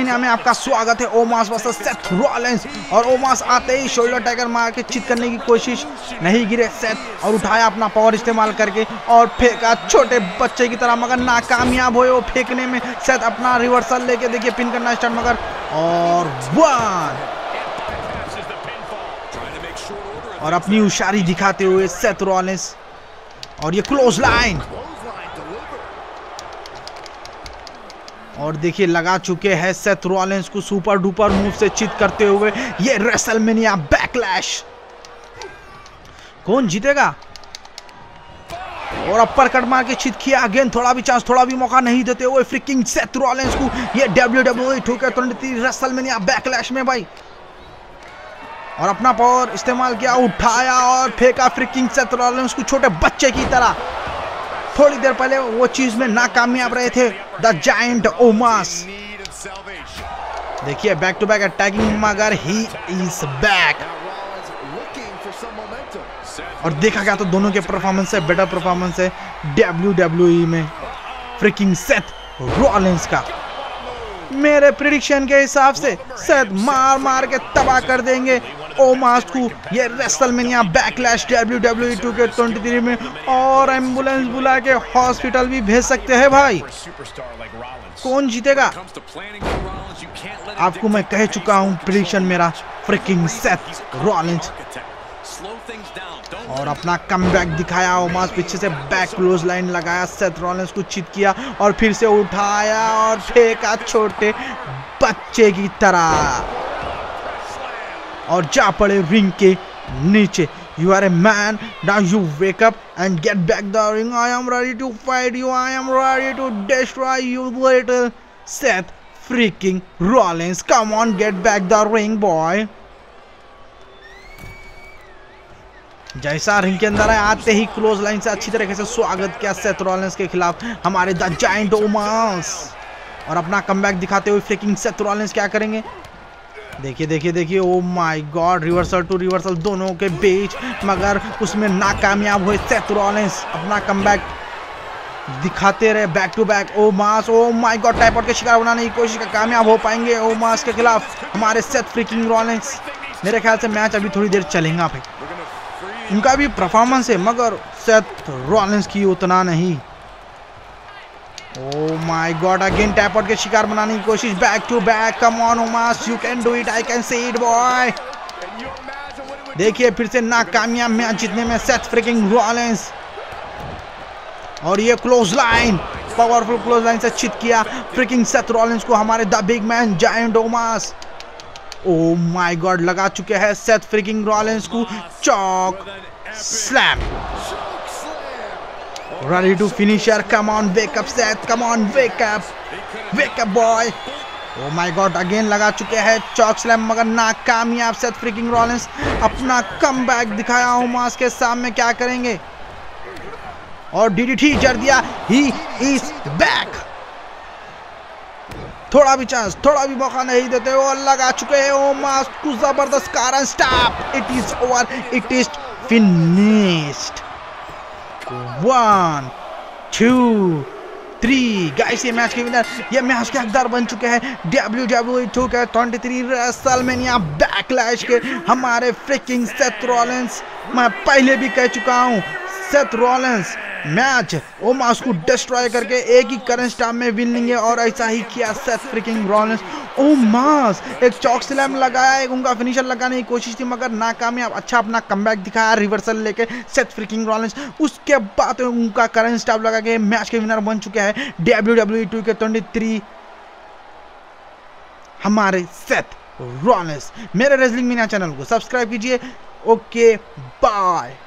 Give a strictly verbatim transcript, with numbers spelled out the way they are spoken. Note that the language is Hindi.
रेसलमेनिया में आपका स्वागत है। ओमास वर्सेस सेथ रॉलिंस, और ओमास आते ही शोल्डर टैगर मार के चित करने की कोशिश, नहीं गिरे सेथ और उठाया अपना पावर इस्तेमाल करके और फेंका छोटे बच्चे की तरह, मगर नाकामयाब हुए वो फेंकने में। सेथ अपना रिवर्सल लेके देखिए पिन करना स्टार्ट, मगर और वन, और अपनी होशियारी दिखाते हुए सेथ रॉलिंस, और ये क्लोज लाइन, और देखिए लगा चुके हैं सेथ रॉलिंस को सुपर डुपर मूव से चित करते हुए। ये रेसलमेनिया बैकलैश कौन जीतेगा, और अपर कट मार के चित किया अगेन, थोड़ा भी चांस, थोड़ा भी मौका नहीं देते हुए फ्रिकिंग सेथ रॉलिंस को। ये डब्ल्यू डब्ल्यू ई टू के तेईस रेसलमेनिया बैकलैश में भाई, और अपना पावर इस्तेमाल किया, उठाया और फेंका फ्रिकिंग सेथ रॉलिंस को छोटे बच्चे की तरह। थोड़ी देर पहले वो चीज में नाकामयाब रहे थे द जायंट ओमास। देखिए बैक टू बैक अटैकिंग, मगर ही इज बैक। और देखा गया तो दोनों के परफॉर्मेंस से बेटर परफॉर्मेंस है डब्ल्यू डब्ल्यू ई में फ्रिकिंग सेथ रॉलिंस का। मेरे प्रेडिक्शन के हिसाब से सेथ मार मार के तबाह कर देंगे ओमास को ये WrestleMania Backlash W W E two के तेईस में, और एम्बुलेंस बुला के हॉस्पिटल भी भेज सकते हैं भाई। कौन जीतेगा आपको मैं कह चुका हूं, प्रेडिक्शन मेरा फ्रिकिंग सेथ रॉलिंस। और अपना कमबैक दिखाया ओमास, पीछे से बैक क्लोज लाइन लगाया, सेथ रॉलिंस को चित किया और फिर से उठाया और फेंका छोटे बच्चे की तरह, और जा पड़े रिंग के नीचे। You are a man, now you wake up and get back the ring. I am ready to fight you, I am ready to destroy you little Seth freaking Rollins. Come on, get back the ring boy. जैसा रिंग के अंदर है, आते ही क्लोज लाइन से अच्छी तरीके से स्वागत किया सेथ रॉलिंस के खिलाफ हमारे द जायंट ओमास, और अपना कमबैक दिखाते हुए फ्रीकिंग सेथ रॉलिंस क्या करेंगे। देखिए देखिए देखिए, oh my God, reversal to reversal दोनों के बीच, मगर उसमें नाकामयाब हुए सेथ रॉलिंस। अपना कमबैक दिखाते रहे back to back Omos. Oh my God, tap out के शिकार बनाने की कोशिश का कामयाब हो पाएंगे ओमास के खिलाफ हमारे सेथ फ्रीकिंग रॉलिंस। मेरे ख्याल से मैच अभी थोड़ी देर चलेगा भाई, उनका भी परफॉर्मेंस है मगर सेथ रॉलिंस की उतना नहीं। Oh my God, again tap out के शिकार बनाने की कोशिश, back to back, come on Omos, you can do it, I can see it boy. देखिए फिर से नाकामयाब मैच जीतने में सेथ फ्रीकिंग रॉलिंस, और ये clothesline, powerful clothesline से चित किया फ्रीकिंग सेथ रॉलिंस को हमारे the big man giant Omos. Oh my God, लगा चुके हैं सेथ फ्रीकिंग रॉलिंस को chokeslam. Ready to finish her, come on, wake up Seth, come on, wake up, wake up boy. Oh my God, again लगा चुके हैं चॉक स्लैम, मगर नाकामयाब सेथ फ्रीकिंग रॉलिंस। अपना कमबैक दिखाया ओमास के सामने, क्या करेंगे, और डीडीटी जड़ दिया, he is back। थोड़ा भी चांस, थोड़ा भी मौका नहीं देते, और लगा चुके हैं ओमास को जबरदस्त कारण stomp. It is over, it is finished. One two three guys, ये मैच के विनर, ये मैच के हकदार बन चुके हैं डब्ल्यू डब्ल्यू ई टू के तेईस रेसलमेनिया बैकलैश के हमारे फ्रीकिंग सेथ रॉलिंस। मैं पहले भी कह चुका हूं, सेथ रॉलिंस मैच ओमास को डिस्ट्रॉय करके एक ही करंट स्टाम में विन लेंगे, और ऐसा ही किया सेथ फ्रीकिंग रॉलिंस। ओमास एक चॉक स्लैम लगाया, एक उनका फिनिशर लगाने की कोशिश थी मगर नाकामयाब। अच्छा अपना कमबैक दिखाया रिवर्सल लेके सेथ फ्रीकिंग रॉलिंस, उसके बाद उनका करंट स्टाम लगा के मैच के विनर बन चुके हैं डब्ल्यू डब्ल्यू ई टू के तेईस हमारे सेथ रॉलिंस। मेरे रेसलिंग मीनिया चैनल को सब्सक्राइब कीजिए। Okay bye.